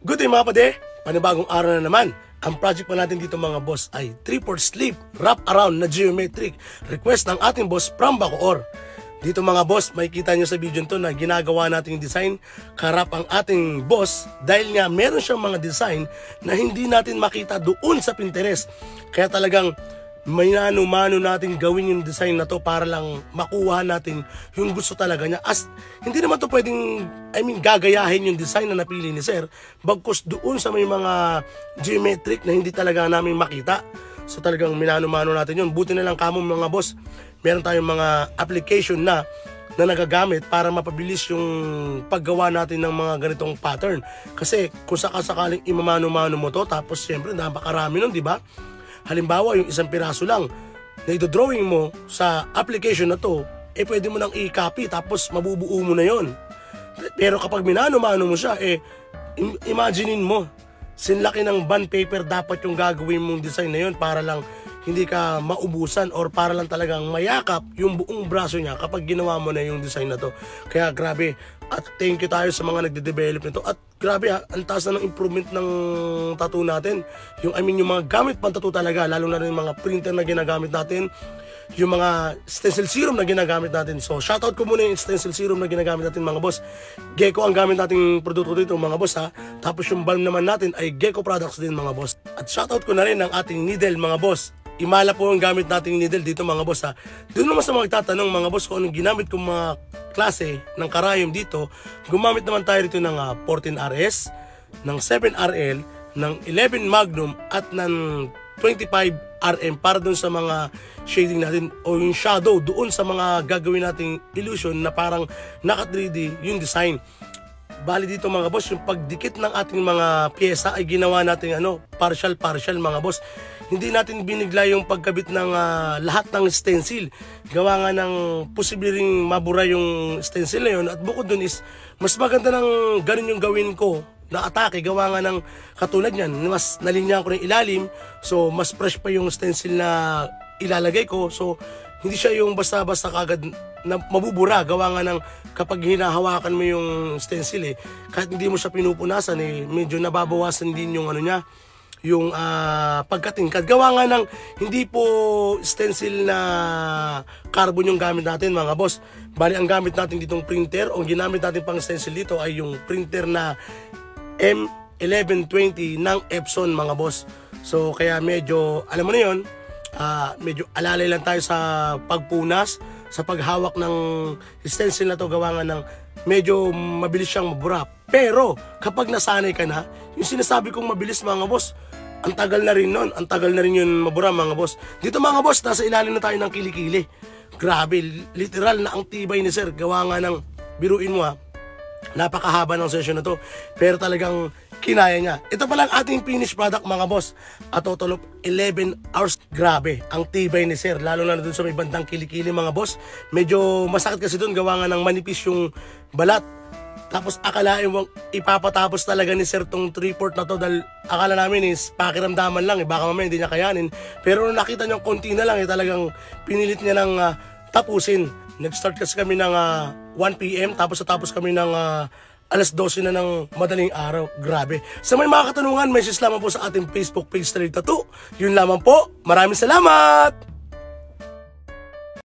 Good day mga pade, panibagong araw na naman. Ang project pa natin dito mga boss ay 3/4 sleeve wrap around na geometric. Request ng ating boss from Bacoor. Dito mga boss, makikita nyo sa video to na ginagawa nating design karap ang ating boss dahil nga meron siyang mga design na hindi natin makita doon sa Pinterest. Kaya talagang may mano natin gawin yung design na to para lang makuha natin yung gusto talaga niya. As hindi naman to pwedeng, gagayahin yung design na napili ni Sir. Bagkus doon sa may mga geometric na hindi talaga namin makita. So talagang minano-mano natin yun. Buti na lang kamo mga boss, meron tayong mga application na nagagamit para mapabilis yung paggawa natin ng mga ganitong pattern. Kasi kung sakasakaling imamano-mano mo to, tapos siyempre napakarami nun, di ba? Halimbawa, yung isang piraso lang na ito-drawing mo sa application na to, pwede mo nang i-copy tapos mabubuo mo na yon. Pero kapag minano-mano mo siya, imaginein mo, sinlaki ng bond paper dapat yung gagawin mong design na yon para lang hindi ka maubusan or para lang talagang mayakap yung buong braso niya kapag ginawa mo na yung design na to. Kaya grabe, at thank you tayo sa mga nagde-develop nito. At grabe ang taas na ng improvement ng tattoo natin. Yung yung mga gamit pang tattoo talaga, lalo na yung mga printer na ginagamit natin, yung mga stencil serum na ginagamit natin. So shoutout ko muna yung stencil serum na ginagamit natin mga boss. Gecko ang gamit nating produkto dito mga boss ha. Tapos yung balm naman natin ay Gecko products din mga boss. At shoutout ko na rin ang ating needle mga boss. Imala po ang gamit nating needle dito mga boss ha. Doon naman sa mga magtatanong mga boss kung anong ginamit kong mga klase ng karayom dito, gumamit naman tayo dito ng 14RS, ng 7RL, ng 11 Magnum at ng 25RM para doon sa mga shading natin o yung shadow doon sa mga gagawin nating illusion na parang naka 3D yung design. Bali dito mga boss, yung pagdikit ng ating mga pyesa ay ginawa natin partial mga boss. Hindi natin binigla yung pagkabit ng lahat ng stencil. Gawa nga ng posible ring mabura yung stencil na yun. At bukod dun is, mas maganda ng ganun yung gawin ko na atake. Gawa nga ng katulad yan, mas nalinyahan ko ng ilalim. So, mas fresh pa yung stencil na ilalagay ko. So, hindi siya yung basta-basta kagad na mabubura. Gawa nga ng kapag hinahawakan mo yung stencil kahit hindi mo siya pinupunasan medyo nababawasan din yung niya, yung pagkatingkad. Gawa nga ng hindi po stencil na carbon yung gamit natin mga boss. Bali ang gamit natin ditong printer o ginamit natin pang stencil dito ay yung printer na M1120 ng Epson mga boss. So kaya medyo alam mo na yun, medyo alalay lang tayo sa pagpunas, sa paghawak ng stencil na to. Gawa nga ng medyo mabilis siyang mabura. Pero kapag nasanay ka na, yung sinasabi kong mabilis mga boss, ang tagal na rin nun. Ang tagal na rin yun mabura mga boss. Dito mga boss, nasa ilalim na tayo ng kilikili. Grabe, literal na ang tibay ni Sir. Gawa nga ng, biruin mo napakahaba ng session na to. Pero talagang kinaya niya. Ito pa lang ating finished product mga boss. A total of 11 hours. Grabe, ang tibay ni Sir. Lalo na dun sa may bandang kilikili mga boss. Medyo masakit kasi dun. Gawa nga ng manipis yung balat. Tapos akalain mo ipapatapos talaga ni Sir tong 3/4 na to dahil akala namin is pakiramdaman lang baka mamaya hindi niya kayanin. Pero nung nakita niyo konti na lang talagang pinilit niya ng tapusin. Nag-start kasi kami ng 1 PM tapos kami ng alas 12 na ng madaling araw. Grabe. Sa may mga katanungan, message lamang po sa ating Facebook page Tattoo. Yun lamang po. Maraming salamat!